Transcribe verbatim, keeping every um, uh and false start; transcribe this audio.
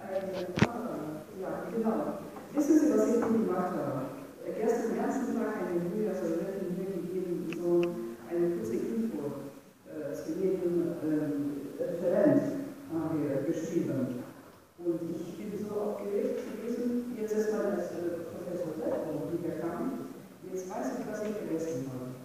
eine Kamera. Ja, genau. Wissen Sie, was ich hier gemacht habe? Gestern den ganzen Tag eine Frühjahrssoldatin hier gegeben, so eine kurze Info äh, zu jedem ähm, Referent haben wir geschrieben. Und ich bin so aufgeregt gewesen, jetzt erstmal als äh, Professor Ledlow, die wir kamen. Jetzt weiß ich, was ich vergessen habe.